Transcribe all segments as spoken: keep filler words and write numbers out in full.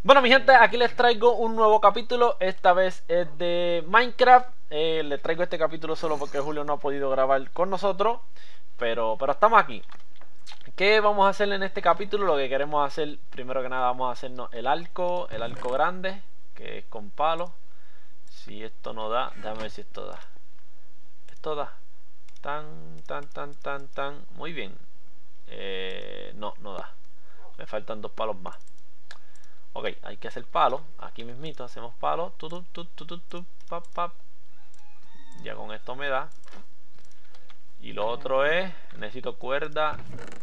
Bueno, mi gente, aquí les traigo un nuevo capítulo. Esta vez es de Minecraft. eh, Les traigo este capítulo solo porque Julio no ha podido grabar con nosotros, Pero, pero estamos aquí. ¿Qué vamos a hacer en este capítulo? Lo que queremos hacer, primero que nada, vamos a hacernos el arco, el arco grande, que es con palos. Si esto no da, déjame ver si esto da. Esto da. Tan, tan, tan, tan, tan. Muy bien. Eh, no, no da. Me faltan dos palos más. Ok, hay que hacer palo. Aquí mismito hacemos palo. Tu, tu, tu, tu, tu, tu, pap, pap. Ya con esto me da. Y lo otro es, necesito cuerda.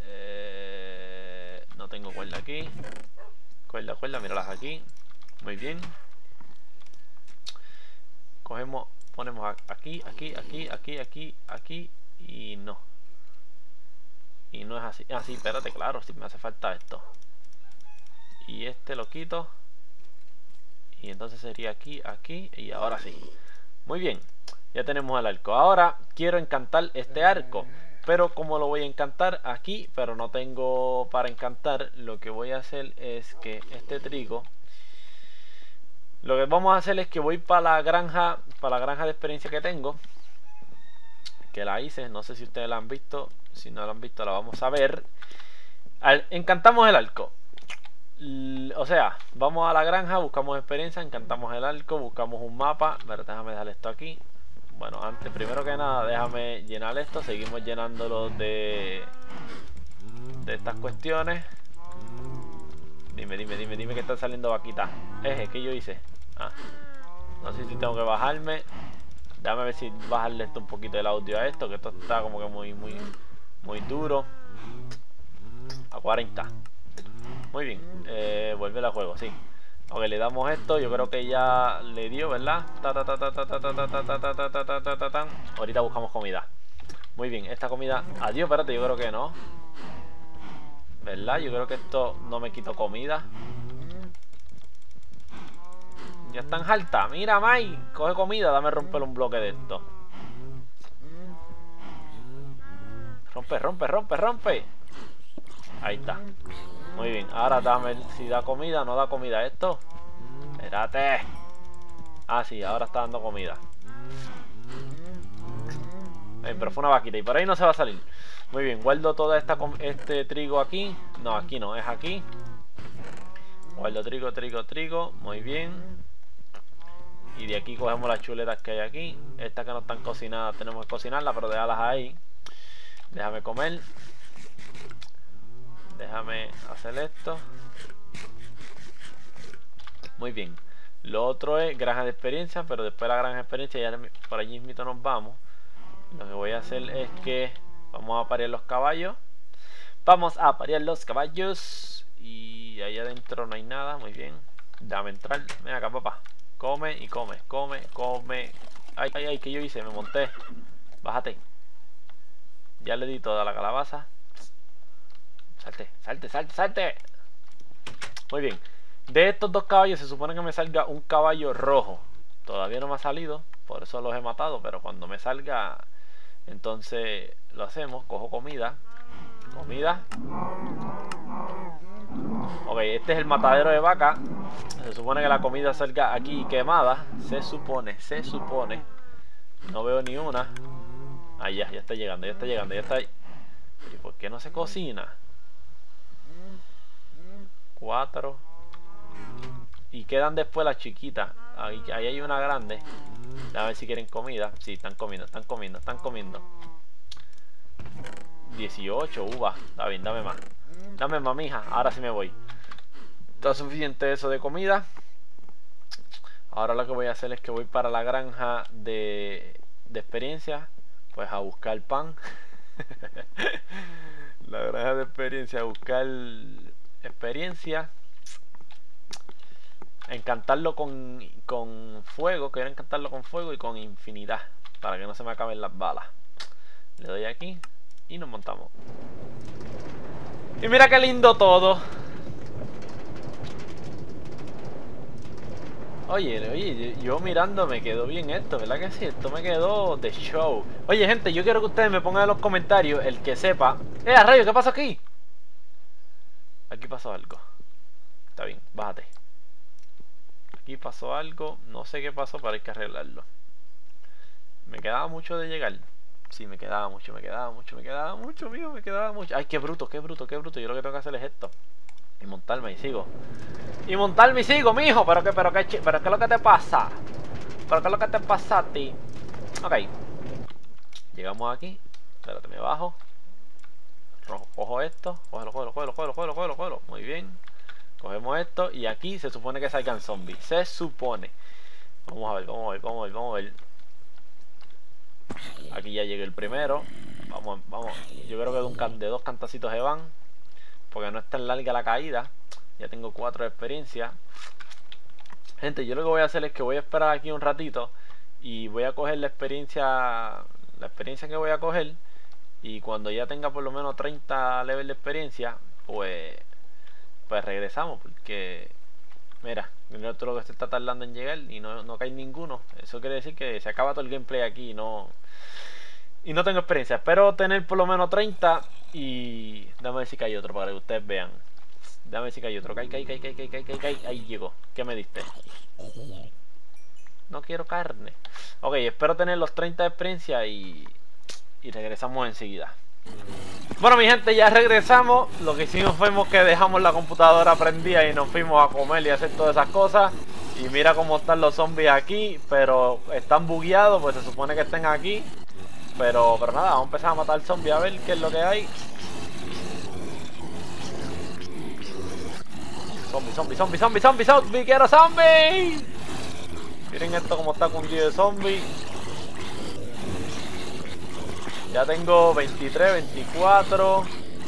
Eh, no tengo cuerda aquí. Cuerda, cuerda, míralas aquí. Muy bien. Cogemos, ponemos aquí, aquí, aquí, aquí, aquí, aquí. Y no. Y no es así. Ah, sí, espérate, claro, si me hace falta esto. Y este lo quito. Y entonces sería aquí, aquí. Y ahora sí. Muy bien. Ya tenemos el arco. Ahora quiero encantar este arco. Pero como lo voy a encantar aquí, pero no tengo para encantar, lo que voy a hacer es que este trigo, lo que vamos a hacer es que voy para la granja, para la granja de experiencia que tengo, que la hice, no sé si ustedes la han visto. Si no la han visto, la vamos a ver. Al, encantamos el arco. O sea, vamos a la granja, buscamos experiencia, encantamos el arco, buscamos un mapa. Pero déjame dejar esto aquí. Bueno, antes, primero que nada, déjame llenar esto. Seguimos llenándolo de de estas cuestiones. Dime, dime, dime, dime que están saliendo vaquitas. Eje, ¿qué yo hice? Ah, no sé si tengo que bajarme. Déjame ver si bajarle esto un poquito el audio a esto, que esto está como que muy, muy, muy duro. A cuarenta. Muy bien, eh, vuelve al juego, sí. Ok, le damos esto, yo creo que ya le dio, ¿verdad? Ta, ta, ta, ta, ta, ta, ta, ta, ta, ta, ta, ta, ta, ta, ta, ta. Ahorita buscamos comida. Muy bien, esta comida... Adiós, espérate, yo creo que no. ¿Verdad? Yo creo que esto no me quito comida. Ya están hartas. Mira, Mai, coge comida, dame romper un bloque de esto. Rompe, rompe, rompe, rompe. Ahí está. Muy bien, ahora dame si da comida, no da comida esto. Espérate. Ah, sí, ahora está dando comida. Bien, pero fue una vaquita y por ahí no se va a salir. Muy bien, guardo toda esta este trigo aquí. No, aquí no, es aquí. Guardo trigo, trigo, trigo. Muy bien. Y de aquí cogemos las chuletas que hay aquí. Estas que no están cocinadas tenemos que cocinarlas, pero déjalas ahí. Déjame comer. Déjame hacer esto. Muy bien. Lo otro es granja de experiencia, pero después de la granja de experiencia ya por allí mismo nos vamos. Lo que voy a hacer es que vamos a parir los caballos. Vamos a parir los caballos. Y ahí adentro no hay nada. Muy bien. Dame entrar. Ven acá, papá. Come y come, come, come. Ay, ay, ay, que yo hice, me monté. Bájate. Ya le di toda la calabaza. Salte, salte, salte, salte. Muy bien. De estos dos caballos se supone que me salga un caballo rojo. Todavía no me ha salido, por eso los he matado. Pero cuando me salga, entonces lo hacemos. Cojo comida. Comida. Ok, este es el matadero de vaca. Se supone que la comida salga aquí quemada. Se supone, se supone. No veo ni una. Ah, ya, ya está llegando, ya está llegando, ya está ahí. ¿Y por qué no se cocina? Cuatro. Y quedan después las chiquitas. Ahí, ahí hay una grande. A ver si quieren comida. Sí, están comiendo, están comiendo, están comiendo. dieciocho uvas. Está bien, dame más. Dame más, mija. Ahora sí me voy. Está suficiente eso de comida. Ahora lo que voy a hacer es que voy para la granja de, de experiencia. Pues a buscar pan. La granja de experiencia, a buscar experiencia. Encantarlo con, con fuego. Quiero encantarlo con fuego y con infinidad, para que no se me acaben las balas. Le doy aquí y nos montamos. Y mira qué lindo todo. Oye, oye, yo mirando me quedó bien esto, ¿verdad que sí? Esto me quedó de show. Oye, gente, yo quiero que ustedes me pongan en los comentarios el que sepa. ¡Eh, a rayo! ¿Qué pasó aquí? Aquí pasó algo. Está bien, bájate. Aquí pasó algo, no sé qué pasó, pero hay que arreglarlo. Me quedaba mucho de llegar. Sí, me quedaba mucho, me quedaba mucho, me quedaba mucho, mío, me quedaba mucho. Ay, qué bruto, qué bruto, qué bruto. Yo lo que tengo que hacer es esto. Y montarme y sigo. Y montarme y sigo, mijo. Pero qué, pero qué, pero qué es lo que te pasa. Pero qué es lo que te pasa a ti. Ok. Llegamos aquí. Espérate, me bajo. Cojo esto. Cógelo, cógelo, cógelo, cógelo, cógelo, cógelo, cógelo. Muy bien. Cogemos esto. Y aquí se supone que salgan zombies. Se supone. Vamos a ver, vamos a ver, vamos a ver, vamos a ver. Aquí ya llegué el primero. Vamos, vamos. Yo creo que de, un can de dos cantacitos se van. Porque no es tan larga la caída. Ya tengo cuatro de experiencia. Gente, yo lo que voy a hacer es que voy a esperar aquí un ratito. Y voy a coger la experiencia. La experiencia que voy a coger. Y cuando ya tenga por lo menos treinta levels de experiencia. Pues. Pues regresamos. Porque. Mira, el otro que se está tardando en llegar. Y no, no cae ninguno. Eso quiere decir que se acaba todo el gameplay aquí. Y no. Y no tengo experiencia. Espero tener por lo menos treinta. Y déjame ver si cae otro para que ustedes vean. Déjame ver si cae otro. Cae, cae, cae, cae, cae, cae, cae, cae. Ahí llegó. ¿Qué me diste? No quiero carne. Ok, espero tener los treinta de experiencia y, y regresamos enseguida. Bueno, mi gente, ya regresamos. Lo que hicimos fue que dejamos la computadora prendida y nos fuimos a comer y hacer todas esas cosas. Y mira cómo están los zombies aquí. Pero están bugueados, pues se supone que estén aquí. Pero, pero nada, vamos a empezar a matar zombies a ver qué es lo que hay. Zombie, zombie, zombie, zombie, zombie, zombie, quiero zombie. Miren esto como está cundido de zombie. Ya tengo veintitrés, veinticuatro.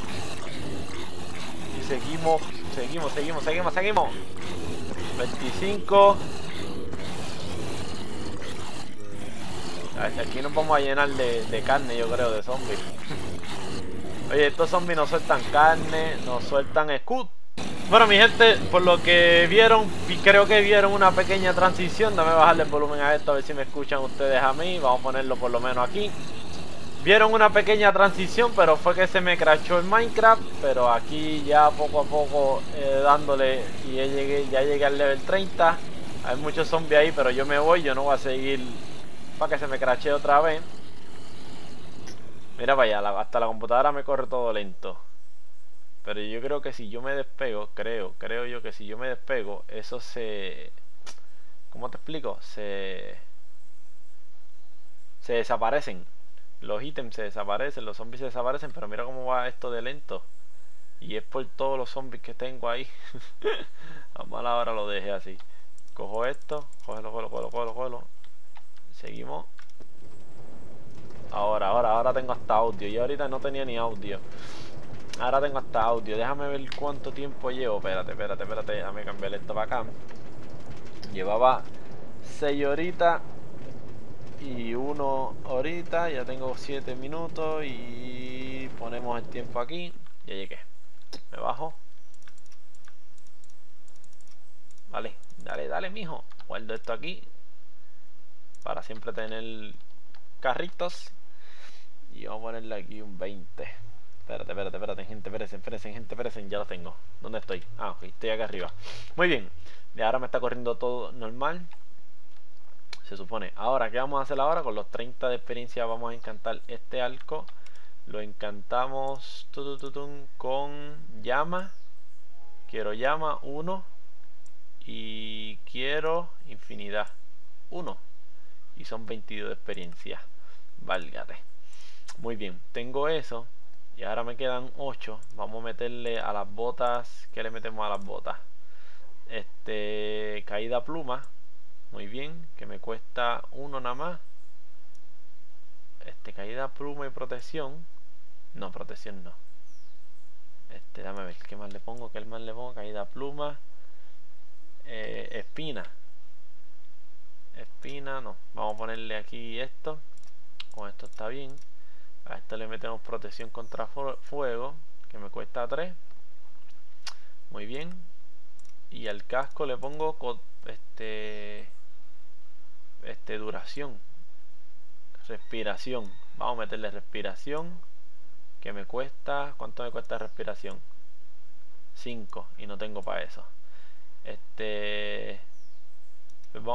Y seguimos, seguimos, seguimos, seguimos, seguimos. veinticinco. Aquí nos vamos a llenar de, de carne, yo creo, de zombies. Oye, estos zombies no sueltan carne, no sueltan escudo. Bueno, mi gente, por lo que vieron, y creo que vieron una pequeña transición. Dame bajarle el volumen a esto, a ver si me escuchan ustedes a mí. Vamos a ponerlo por lo menos aquí. Vieron una pequeña transición, pero fue que se me crashó el Minecraft. Pero aquí ya poco a poco eh, dándole, y ya llegué, ya llegué al level treinta. Hay muchos zombies ahí, pero yo me voy, yo no voy a seguir para que se me crashee otra vez. Mira para allá, hasta la computadora me corre todo lento. Pero yo creo que si yo me despego, creo, creo yo que si yo me despego, eso se... ¿Cómo te explico? Se... Se desaparecen. Los ítems se desaparecen, los zombies se desaparecen, pero mira cómo va esto de lento. Y es por todos los zombies que tengo ahí. Vamos a la hora lo dejé así. Cojo esto, cógelo, cógelo, cógelo, cógelo, cógelo. Seguimos. Ahora, ahora, ahora tengo hasta audio. Yo ahorita no tenía ni audio. Ahora tengo hasta audio. Déjame ver cuánto tiempo llevo. Espérate, espérate, espérate. Déjame cambiar esto para acá. Llevaba seis horitas y uno ahorita. Ya tengo siete minutos. Y ponemos el tiempo aquí. Ya llegué. Me bajo. Vale, dale, dale, mijo. Guardo esto aquí para siempre tener carritos. Y vamos a ponerle aquí un veinte. Espérate, espérate, espérate, gente, espérense, espérense, gente, espérense, ya lo tengo. ¿Dónde estoy? Ah, ok, estoy acá arriba. Muy bien, y ahora me está corriendo todo normal. Se supone. Ahora, ¿qué vamos a hacer ahora? Con los treinta de experiencia vamos a encantar este arco. Lo encantamos tutututun, con llama. Quiero llama uno. Y quiero infinidad uno. Y son veintidós de experiencia. Válgate. Muy bien, tengo eso. Y ahora me quedan ocho. Vamos a meterle a las botas. ¿Qué le metemos a las botas? Este, caída pluma. Muy bien, que me cuesta uno nada más. Este, caída pluma y protección. No, protección no. Este, dame ver, ¿qué más le pongo? ¿Qué más le pongo? Caída pluma. Eh, espina. Espina, no. Vamos a ponerle aquí esto. Con esto está bien. A esto le metemos protección contra fuego, que me cuesta tres. Muy bien. Y al casco le pongo este este duración, respiración. Vamos a meterle respiración, que me cuesta, ¿cuánto me cuesta respiración? cinco, y no tengo para eso. Este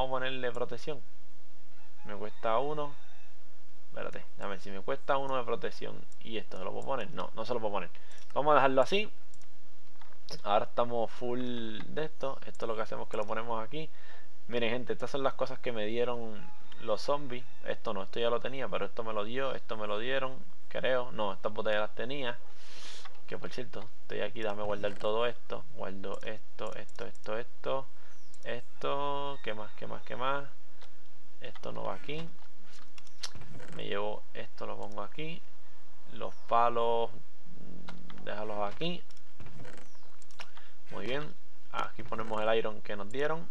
Vamos a ponerle protección. Me cuesta uno. Espérate, a ver si me cuesta uno de protección. ¿Y esto se lo puedo poner? No, no se lo puedo poner. Vamos a dejarlo así. Ahora estamos full de esto. Esto es lo que hacemos, que lo ponemos aquí. Miren, gente, estas son las cosas que me dieron los zombies. Esto no, esto ya lo tenía, pero esto me lo dio. Esto me lo dieron, creo. No, estas botellas las tenía. Que por cierto, estoy aquí, déjame guardar todo esto. Guardo esto, esto, esto, esto. Esto, ¿qué más, qué más, qué más? Esto no va aquí. Me llevo esto, lo pongo aquí. Los palos, déjalos aquí. Muy bien. Aquí ponemos el iron que nos dieron.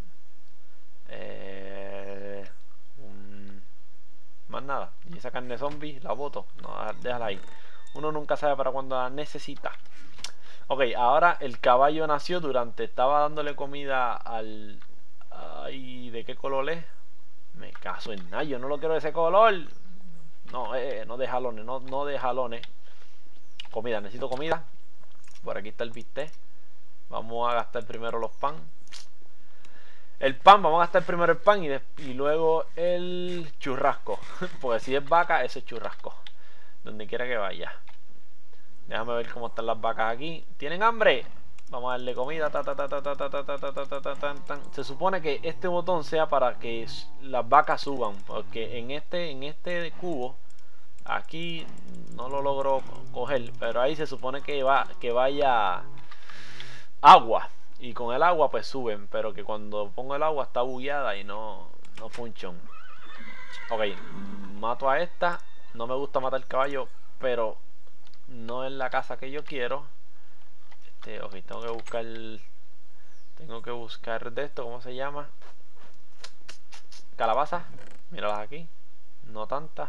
Eh, un, más nada. Y esa carne zombie la boto. No, déjala ahí. Uno nunca sabe para cuándo la necesita. Ok, ahora el caballo nació durante... Estaba dándole comida al... Ay, ¿de qué color es? Me caso en nada, yo no lo quiero de ese color. No, eh, no de jalones, no, no de jalones. Comida, necesito comida. Por aquí está el bistec. Vamos a gastar primero los pan. El pan, vamos a gastar primero el pan y, de, y luego el churrasco. Porque si es vaca, ese es churrasco. Donde quiera que vaya. Déjame ver cómo están las vacas aquí. ¿Tienen hambre? Vamos a darle comida. Ta, ta, ta, ta, ta, ta, ta, ta, ta, ta, ta, ta, ta. Se supone que este botón sea para que las vacas suban. Porque en este, en este cubo, aquí no lo logro coger. Pero ahí se supone que va, que vaya agua. Y con el agua pues suben. Pero que cuando pongo el agua está bugueada y no, no funciona. Ok, mato a esta. No me gusta matar el caballo, pero no es la casa que yo quiero. Este, ok, tengo que buscar. Tengo que buscar de esto, ¿cómo se llama? Calabaza. Míralas aquí. No tantas.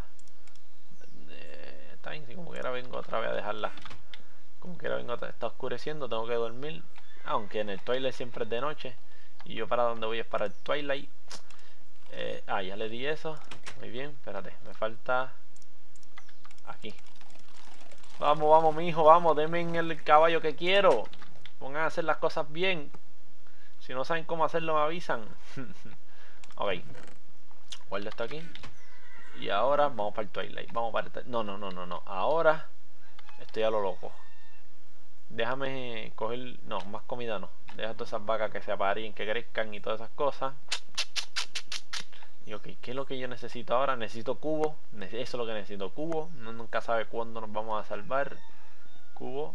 Eh, está bien, si como quiera vengo otra vez a dejarla. Como quiera vengo otra vez. Está oscureciendo, tengo que dormir. Aunque en el Twilight siempre es de noche. Y yo para donde voy es para el Twilight. Eh, ah, ya le di eso. Muy bien, espérate, me falta aquí. Vamos, vamos, mi hijo, vamos, denme el caballo que quiero. Pongan a hacer las cosas bien. Si no saben cómo hacerlo, me avisan. Ok, guardo esto aquí. Y ahora vamos para el Twilight. Vamos para el... No, no, no, no, no. Ahora estoy a lo loco. Déjame coger... No, más comida no. Deja todas esas vacas que se apareen, que crezcan y todas esas cosas. Y ok, ¿qué es lo que yo necesito ahora? Necesito cubo. Eso es lo que necesito, cubo. No, nunca sabe cuándo nos vamos a salvar. Cubo.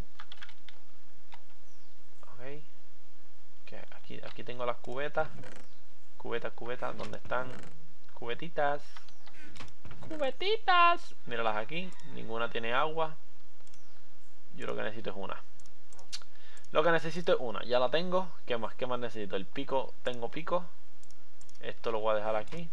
Ok. Okay, aquí, aquí tengo las cubetas. Cubetas, cubetas. ¿Dónde están? Cubetitas. Cubetitas. Míralas aquí. Ninguna tiene agua. Yo lo que necesito es una. Lo que necesito es una. Ya la tengo. ¿Qué más? ¿Qué más necesito? El pico. Tengo pico. Esto lo voy a dejar aquí.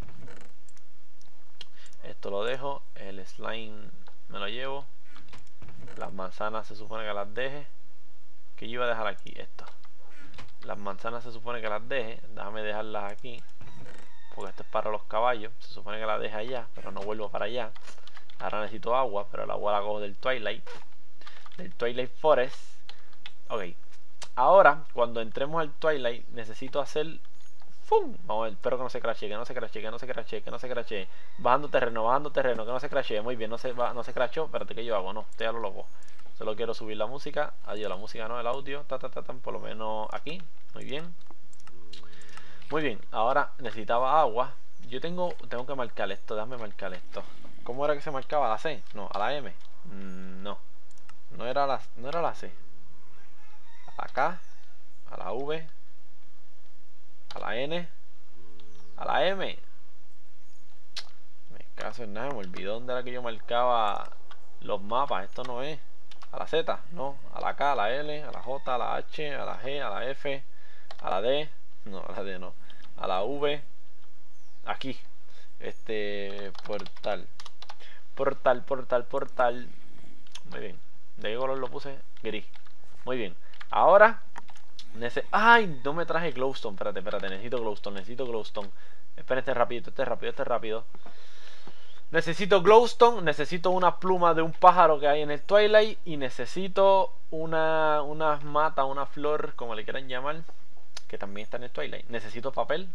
Esto lo dejo. El slime me lo llevo. Las manzanas se supone que las deje. Que yo iba a dejar aquí. Esto. Las manzanas se supone que las deje. Déjame dejarlas aquí. Porque esto es para los caballos. Se supone que las deje allá. Pero no vuelvo para allá. Ahora necesito agua. Pero el agua la cojo del Twilight. Del Twilight Forest. Ok. Ahora, cuando entremos al Twilight, necesito hacer... ¡Fum! Vamos a ver, espero que no se crashee, que no se crashee, que no se crashee, que no se crashee. Bajando terreno, bajando terreno, que no se crashee. Muy bien, no se, va, no se crashó. Espérate, ¿qué yo hago? No, estoy a lo loco. Solo quiero subir la música. Adiós, la música no, el audio. Ta, ta, ta, ta, por lo menos aquí. Muy bien. Muy bien, ahora necesitaba agua. Yo tengo, tengo que marcar esto, déjame marcar esto. ¿Cómo era que se marcaba? ¿A la C? No, a la M. Mm, no. No era la, no era la C. A la K. A la V. A la N. A la M. Me caso en nada, me olvidó dónde era que yo marcaba los mapas. Esto no es. A la Z, no. A la K, a la L, a la J, a la H, a la G, a la F, a la D. No, a la D no. A la V. Aquí. Este. Portal. Portal, portal, portal. Muy bien. ¿De qué color lo puse? Gris. Muy bien. Ahora. Nece Ay, no me traje glowstone. Espérate, espérate. Necesito glowstone. Necesito glowstone. Espérate, este rápido. Este rápido. Este rápido. Necesito glowstone. Necesito una pluma de un pájaro que hay en el Twilight. Y necesito una, una mata, una flor, como le quieran llamar, que también está en el Twilight. Necesito papel.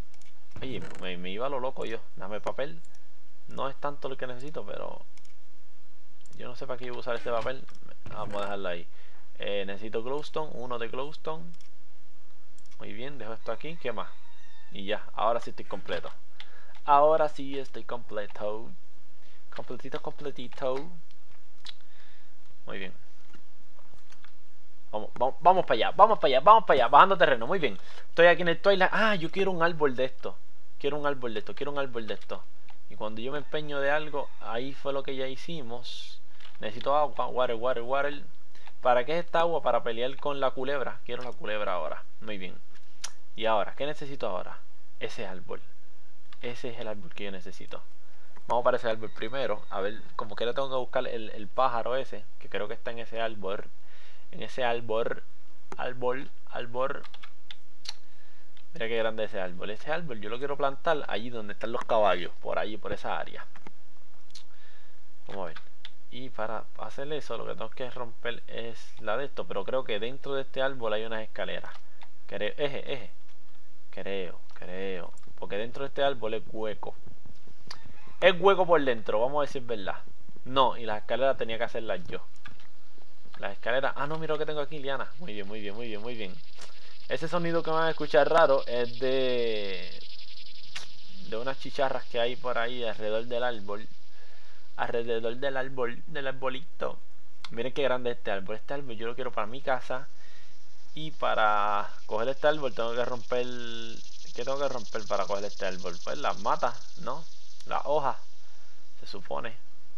Oye, me, me iba a lo loco yo. Dame papel. No es tanto lo que necesito, pero yo no sé para qué iba a usar este papel. Vamos a dejarlo ahí. Eh, necesito glowstone, uno de glowstone. Muy bien, dejo esto aquí. ¿Qué más? Y ya, ahora sí estoy completo. Ahora sí estoy completo. Completito, completito. Muy bien. Vamos, vamos, vamos para allá, vamos para allá, vamos para allá. Bajando terreno, muy bien. Estoy aquí en el Twilight. Ah, yo quiero un árbol de esto. Quiero un árbol de esto, quiero un árbol de esto. Y cuando yo me empeño de algo, ahí fue lo que ya hicimos. Necesito agua, water, water, water. ¿Para qué es esta agua? Para pelear con la culebra. Quiero la culebra ahora. Muy bien. Y ahora, ¿qué necesito ahora? Ese árbol. Ese es el árbol que yo necesito. Vamos para ese árbol primero. A ver, como que le tengo que buscar el, el pájaro ese, que creo que está en ese árbol. En ese árbol. Árbol, árbol. Mira qué grande es ese árbol. Ese árbol yo lo quiero plantar allí donde están los caballos. Por allí, por esa área. Vamos a ver. Y para hacer eso lo que tengo que romper es la de esto. Pero creo que dentro de este árbol hay unas escaleras. Creo, eje, eje. Creo, creo. Porque dentro de este árbol es hueco. Es hueco por dentro, vamos a decir verdad. No, y las escaleras tenía que hacerlas yo. Las escaleras... Ah, no, mira lo que tengo aquí, Liana. Muy bien, muy bien, muy bien, muy bien. Ese sonido que van a escuchar raro es de... de unas chicharras que hay por ahí alrededor del árbol. Alrededor del árbol, del arbolito. Miren qué grande es este árbol. Este árbol yo lo quiero para mi casa. Y para coger este árbol tengo que romper... ¿Qué tengo que romper para coger este árbol? Pues las matas, ¿no? Las hojas. Se supone.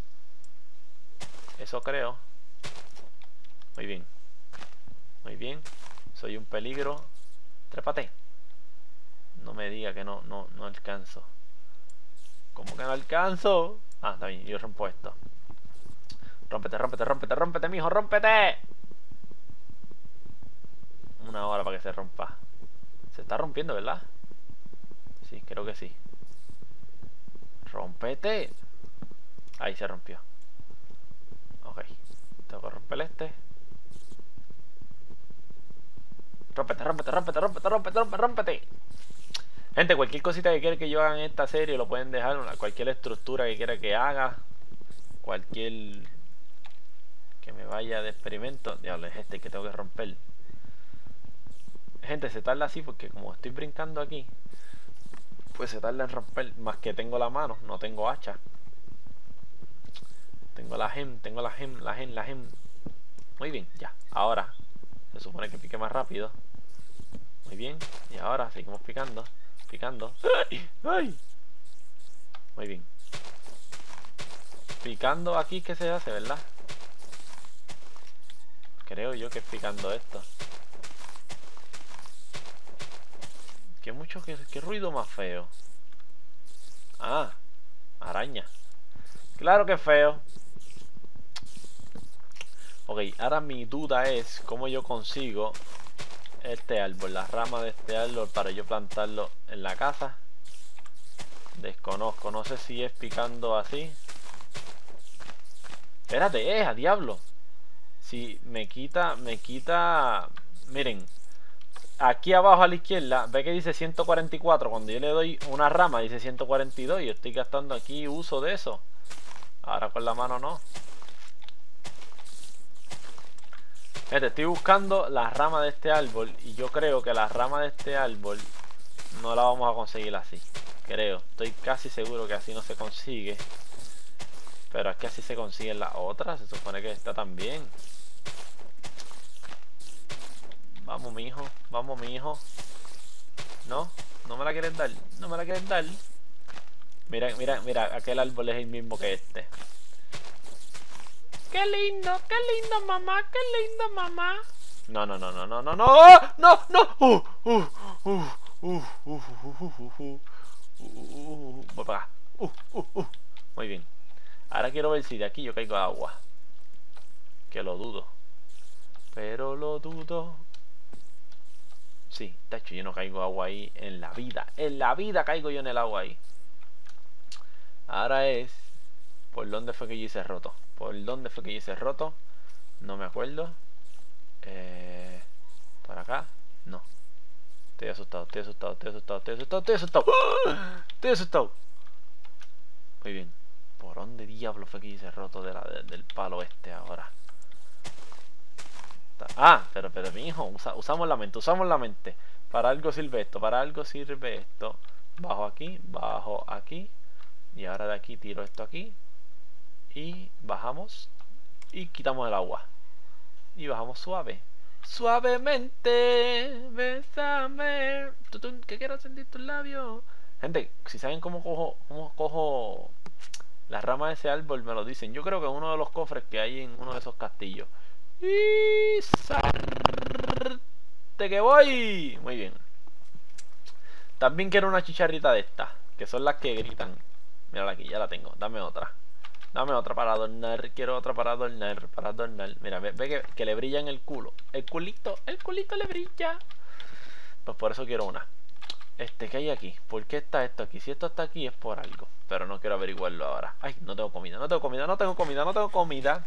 Eso creo. Muy bien. Muy bien. Soy un peligro. Trépate. No me diga que no, no, no alcanzo. ¿Cómo que no alcanzo? Ah, está bien, yo rompo esto. Rómpete, rómpete, rómpete, rómpete, mijo, rómpete. Una hora para que se rompa. Se está rompiendo, ¿verdad? Sí, creo que sí. Rómpete. Ahí se rompió. Ok. Tengo que romper este. Rómpete, rómpete, rómpete, rómpete, rómpete, rómpete, rómpete. Gente, cualquier cosita que quiera que yo haga en esta serie lo pueden dejar. Una, cualquier estructura que quiera que haga. Cualquier que me vaya de experimento. Diablo, es este que tengo que romper. Gente, se tarda así porque como estoy brincando aquí, pues se tarda en romper. Más que tengo la mano, no tengo hacha. Tengo la gem, tengo la gem, la gem, la gem. Muy bien, ya. Ahora se supone que pique más rápido. Muy bien. Y ahora seguimos picando. Picando. ¡Ay! ¡Ay! Muy bien. Picando aquí que se hace, ¿verdad? Creo yo que es picando esto. Qué mucho, qué, qué ruido más feo. Ah, araña. Claro que es feo. Ok, ahora mi duda es cómo yo consigo este árbol, la rama de este árbol para yo plantarlo en la casa. Desconozco, no sé si es picando así. Espérate, eh, a diablo. Si me quita, me quita... Miren, aquí abajo a la izquierda, ve que dice ciento cuarenta y cuatro. Cuando yo le doy una rama dice ciento cuarenta y dos. Y yo estoy gastando aquí uso de eso. Ahora con la mano no. Este, estoy buscando la rama de este árbol. Y yo creo que la rama de este árbol no la vamos a conseguir así. Creo, estoy casi seguro que así no se consigue. Pero es que así se consiguen las otras. Se supone que está también. Vamos, mijo. Vamos, mijo. No, no me la quieres dar. No me la quieres dar. Mira, mira, mira. Aquel árbol es el mismo que este. Qué lindo, qué lindo, mamá. Qué lindo, mamá. No, no, no, no, no, no, no. ¡Oh! No, no. Uh, uh, uh, uh, uh, uh, uh, uh, uh. Voy para acá. Uh, uh, uh. Muy bien. Ahora quiero ver si de aquí yo caigo agua. Que lo dudo. Pero lo dudo. Sí, tacho, yo no caigo agua ahí en la vida. En la vida caigo yo en el agua ahí. Ahora es... ¿Por dónde fue que yo hice roto? ¿Por dónde fue que yo hice roto? No me acuerdo. Eh, ¿Por acá? No. Estoy asustado, estoy asustado, estoy asustado, estoy asustado, estoy asustado. ¡Ah! Estoy asustado. Muy bien. ¿Por dónde diablo fue que hice roto de la, de, del palo este ahora? Ah, pero, pero mi hijo, usa, usamos la mente, usamos la mente. Para algo sirve esto, para algo sirve esto. Bajo aquí, bajo aquí. Y ahora de aquí tiro esto aquí. Y bajamos. Y quitamos el agua. Y bajamos suave. Suavemente, bésame. Tutun, que quiero sentir tus labios. Gente, si saben cómo cojo, cómo cojo la rama de ese árbol, me lo dicen. Yo creo que es uno de los cofres que hay en uno de esos castillos. Y sarte que voy. Muy bien. También quiero una chicharrita de estas, que son las que gritan. Mírala aquí, ya la tengo. Dame otra. Dame otra para adornar. Quiero otra para adornar. Para adornar. Mira, ve, ve que, que le brilla en el culo. El culito, el culito le brilla. Pues por eso quiero una. Este, ¿qué hay aquí? ¿Por qué está esto aquí? Si esto está aquí es por algo. Pero no quiero averiguarlo ahora. Ay, no tengo comida, no tengo comida, no tengo comida, no tengo comida.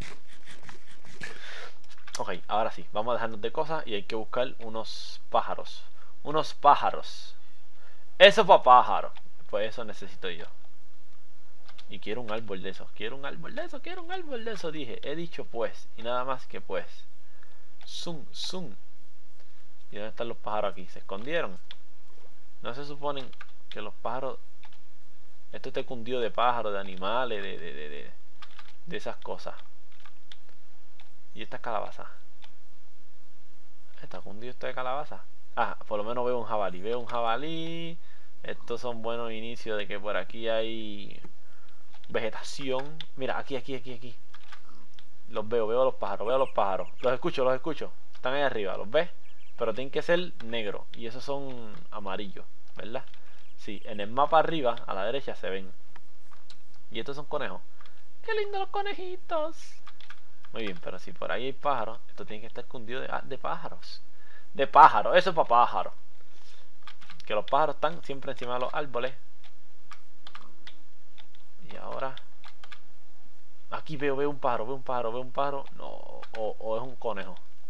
Ok, ahora sí, vamos a dejarnos de cosas y hay que buscar unos pájaros. Unos pájaros. Eso para pájaros. Pues eso necesito yo. Y quiero un árbol de esos. Quiero un árbol de esos. Quiero un árbol de esos. Dije. He dicho pues. Y nada más que pues. Zoom, zoom. ¿Y dónde están los pájaros aquí? ¿Se escondieron? No se suponen que los pájaros... Esto te cundió de pájaros, de animales, de, de, de, de, de esas cosas. ¿Y esta calabaza? ¿Está cundido esto de calabaza? Ah, por lo menos veo un jabalí. Veo un jabalí. Estos son buenos inicios de que por aquí hay vegetación. Mira, aquí, aquí, aquí, aquí. Los veo, veo a los pájaros, veo a los pájaros. Los escucho, los escucho. Están ahí arriba, ¿los ves? Pero tienen que ser negros. Y esos son amarillos, ¿verdad? Sí, en el mapa arriba, a la derecha, se ven. Y estos son conejos. ¡Qué lindos los conejitos! Muy bien, pero si por ahí hay pájaros, esto tiene que estar escondido de, de pájaros. De pájaros, eso es para pájaros. Que los pájaros están siempre encima de los árboles. Y ahora... Aquí veo, veo un pájaro, veo un pájaro, veo un pájaro. No, o, o es un conejo.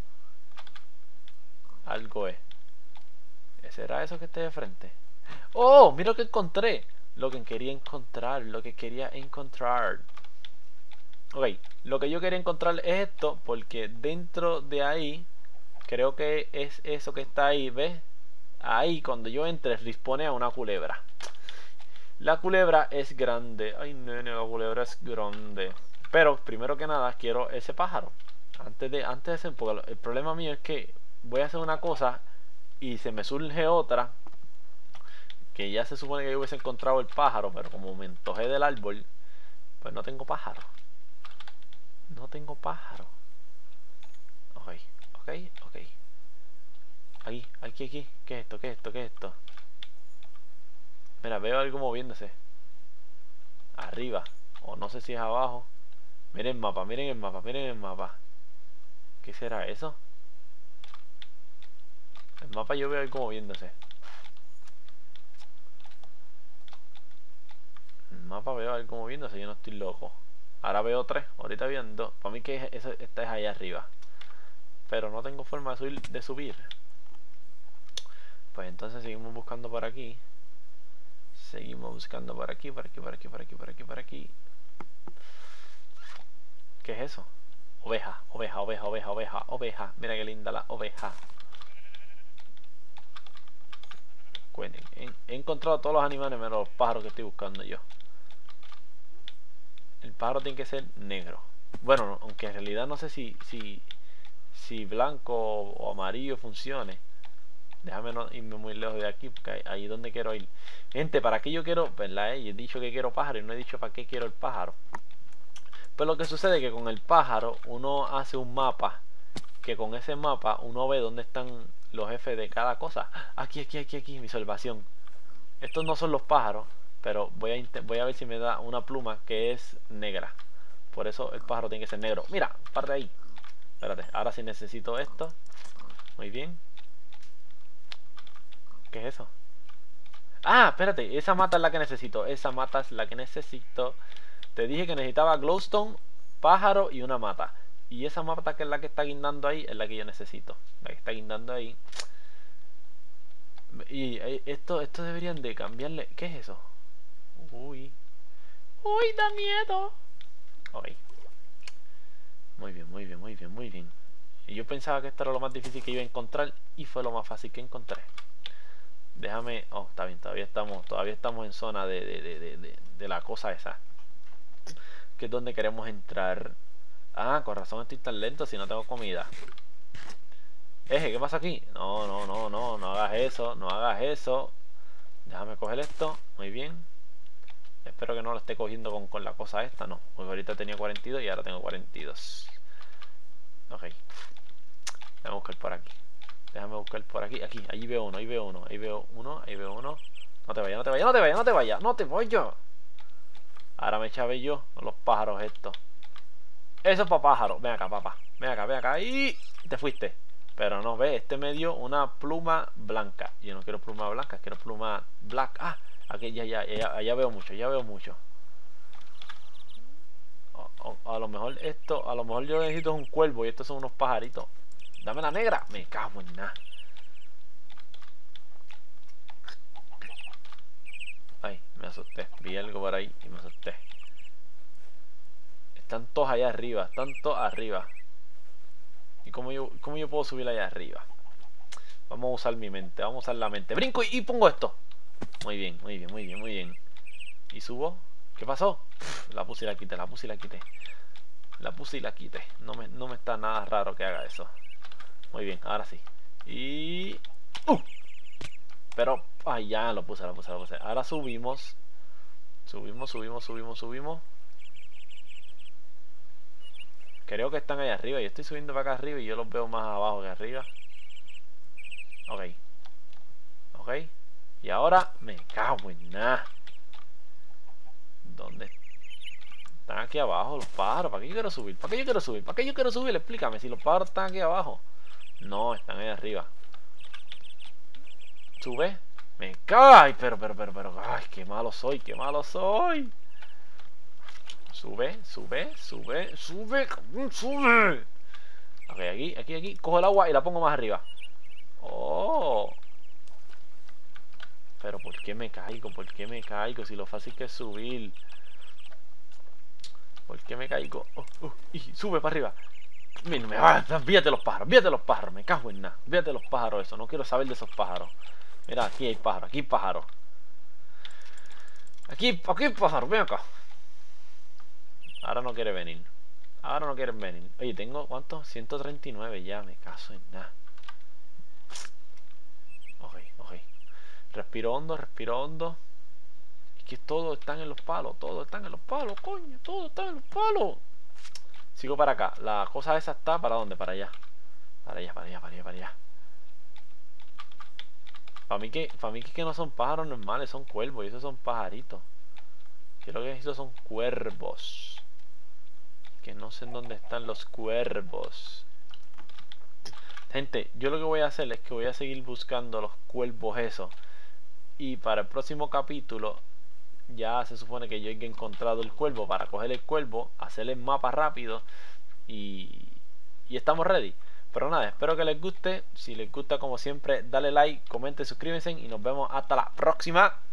Algo es. ¿Será eso que está de frente? ¡Oh! Mira lo que encontré. Lo que quería encontrar, lo que quería encontrar. Ok, lo que yo quería encontrar es esto, porque dentro de ahí, creo que es eso que está ahí, ¿ves? Ahí, cuando yo entre, dispone a una culebra. La culebra es grande. Ay, nene, la culebra es grande. Pero, primero que nada, quiero ese pájaro. Antes de, antes de hacer, porque el problema mío es que voy a hacer una cosa y se me surge otra. Que ya se supone que yo hubiese encontrado el pájaro, pero como me antojé del árbol, pues no tengo pájaro. No tengo pájaro. Ok, ok, ok. Aquí, aquí, aquí. ¿Qué es esto? ¿Qué es esto? ¿Qué es esto? Mira, veo algo moviéndose. Arriba. O no sé si es abajo. Miren el mapa, miren el mapa, miren el mapa. ¿Qué será eso? El mapa yo veo algo moviéndose. El mapa veo algo moviéndose, yo no estoy loco. Ahora veo tres, ahorita veo dos. Para mí que eso, esta es allá arriba. Pero no tengo forma de subir, de subir. Pues entonces seguimos buscando por aquí. Seguimos buscando por aquí, por aquí, por aquí, por aquí, por aquí, por aquí. ¿Qué es eso? Oveja, oveja, oveja, oveja, oveja, oveja. Mira qué linda la oveja. He, he encontrado todos los animales menos los pájaros que estoy buscando yo. El pájaro tiene que ser negro. Bueno, no, aunque en realidad no sé si, si, si blanco o amarillo funcione. Déjame no irme muy lejos de aquí, porque ahí es donde quiero ir. Gente, ¿para qué yo quiero? ¿Verdad? Eh? Yo he dicho que quiero pájaro y no he dicho para qué quiero el pájaro. Pues lo que sucede es que con el pájaro uno hace un mapa, que con ese mapa uno ve dónde están los jefes de cada cosa. Aquí, aquí, aquí, aquí, mi salvación. Estos no son los pájaros, pero voy a, voy a ver si me da una pluma que es negra. Por eso el pájaro tiene que ser negro. Mira, parte ahí. Espérate, ahora sí necesito esto. Muy bien. ¿Qué es eso? Ah, espérate, esa mata es la que necesito. Esa mata es la que necesito. Te dije que necesitaba glowstone, pájaro y una mata. Y esa mata que es la que está guindando ahí es la que yo necesito. La que está guindando ahí. Y eh, esto, esto deberían de cambiarle. ¿Qué es eso? Uy. Uy, da miedo. Ok. Muy bien, muy bien, muy bien, muy bien. Y yo pensaba que esto era lo más difícil que iba a encontrar y fue lo más fácil que encontré. Déjame... Oh, está bien, todavía estamos, todavía estamos en zona de, de, de, de, de, de la cosa esa. Que es donde queremos entrar. Ah, con razón estoy tan lento si no tengo comida. Eje, ¿qué pasa aquí? No, no, no, no, no hagas eso, no hagas eso. Déjame coger esto, muy bien. Espero que no lo esté cogiendo con, con la cosa esta, no. Porque ahorita tenía cuarenta y dos y ahora tengo cuarenta y dos. Ok. Déjame buscar por aquí. Déjame buscar por aquí. Aquí, ahí veo uno, ahí veo uno, ahí veo uno, ahí veo uno. No te vayas, no te vayas, no te vayas, no te vayas, no te voy yo. Ahora me chavé yo con los pájaros estos. Eso es para pájaros. Ven acá, papá. Ven acá, ven acá. Y te fuiste. Pero no, ve, este me dio una pluma blanca. Yo no quiero pluma blanca, quiero pluma black. Ah, aquí ya, ya, ya, ya veo mucho, ya veo mucho. A, a, a lo mejor esto, a lo mejor yo necesito un cuervo y estos son unos pajaritos. Dame la negra. Me cago en nada. Ay, me asusté. Vi algo por ahí y me asusté. Están todos allá arriba, están todos arriba. ¿Y cómo yo, cómo yo puedo subir allá arriba? Vamos a usar mi mente, vamos a usar la mente. Brinco y, y pongo esto. Muy bien, muy bien, muy bien, muy bien. ¿Y subo? ¿Qué pasó? Uf, la puse y la quité, la puse y la quité. La puse y la quité. No me, no me está nada raro que haga eso. Muy bien, ahora sí. Y... ¡Uh! Pero... Ay, ya lo puse, lo puse, lo puse. Ahora subimos. Subimos, subimos, subimos, subimos. Creo que están ahí arriba. Yo estoy subiendo para acá arriba y yo los veo más abajo que arriba. Ok. Ok. Y ahora me cago en nada. ¿Dónde están? Aquí abajo los pájaros. ¿Para qué yo quiero subir? ¿Para qué yo quiero subir? ¿Para qué yo quiero subir? Explícame. Si los pájaros están aquí abajo. No, están ahí arriba. Sube. Me cae. Pero, pero, pero, pero. Ay, qué malo soy. Qué malo soy. Sube, sube, sube, sube. Sube. Ok, aquí, aquí, aquí. Cojo el agua y la pongo más arriba. Oh. Pero ¿por qué me caigo? ¿Por qué me caigo? Si lo fácil que es subir. ¿Por qué me caigo? Oh, oh, y sube para arriba. Mira, me va. Fíjate los pájaros, fíjate los pájaros. Me cago en nada. Fíjate los pájaros, eso. No quiero saber de esos pájaros. Mira, aquí hay pájaros, aquí hay pájaros. Aquí, aquí hay pájaros, ven acá. Ahora no quiere venir. Ahora no quieren venir. Oye, tengo, ¿cuántos? ciento treinta y nueve ya. Me caso en nada. Ok, ok. Respiro hondo, respiro hondo. Es que todos están en los palos, todos están en los palos, coño, todos están en los palos. Sigo para acá. La cosa esa está ¿para dónde? Para allá. Para allá, para allá, para allá, para allá. Para mí que, para mí que no son pájaros normales, son cuervos y esos son pajaritos. Que lo que necesito son cuervos. Que no sé en dónde están los cuervos. Gente, yo lo que voy a hacer es que voy a seguir buscando los cuervos esos. Y para el próximo capítulo ya se supone que yo he encontrado el cuervo para coger el cuervo, hacer el mapa rápido y, y estamos ready. Pero nada, espero que les guste. Si les gusta, como siempre, dale like, comenten, suscríbanse y nos vemos hasta la próxima.